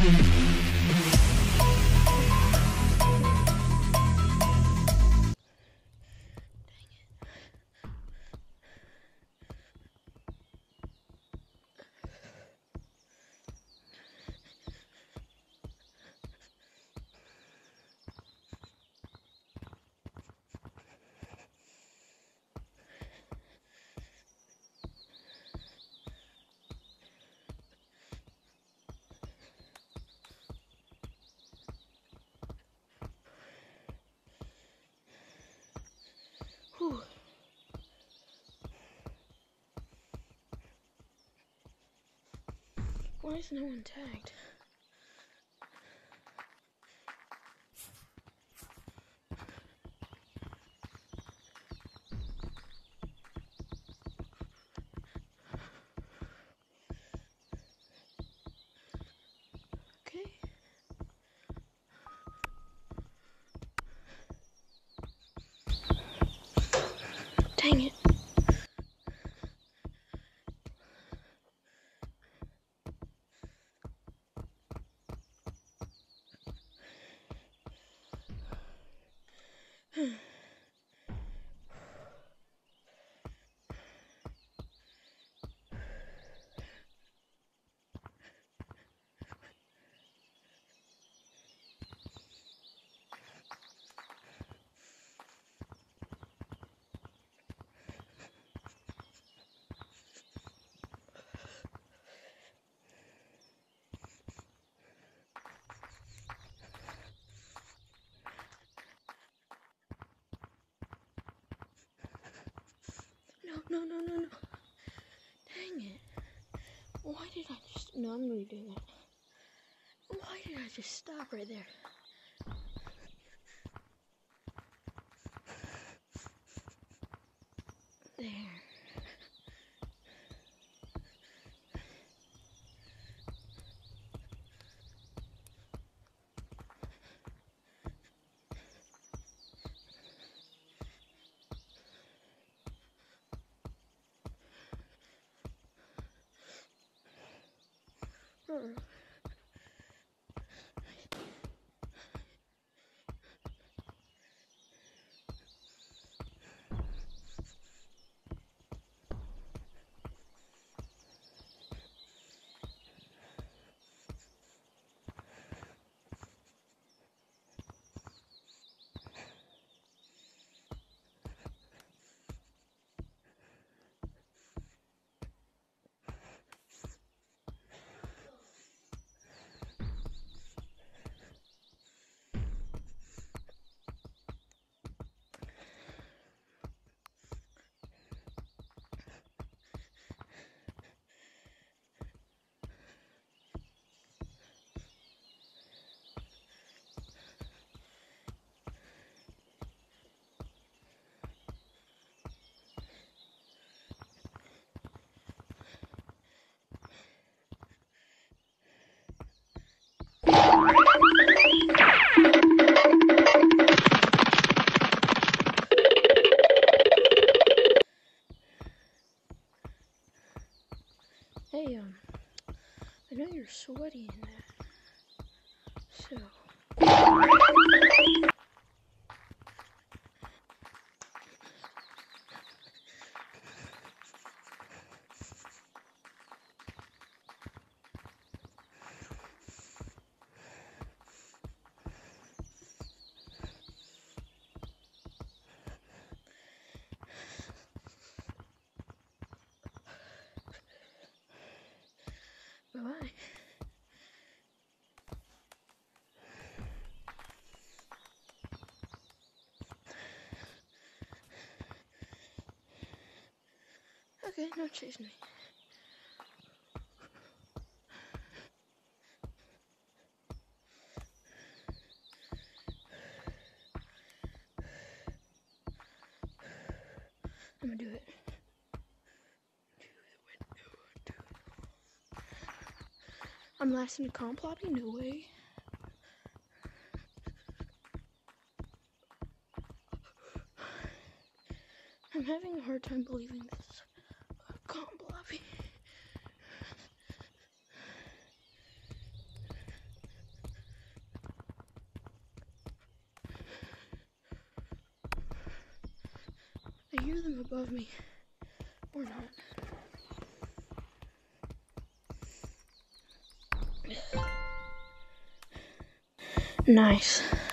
Whew. Why is no one tagged? Okay. Dang it. No. Dang it. Why did I just... No, I'm redoing that. Why did I just stop right there? There. Hey, I know you're sweaty in that, so... Bye-bye. Okay, no chasing me. I'm gonna do it. I'm lasting a comp lobby? No way. I'm having a hard time believing this. Comp lobby. hear them above me or not. Nice.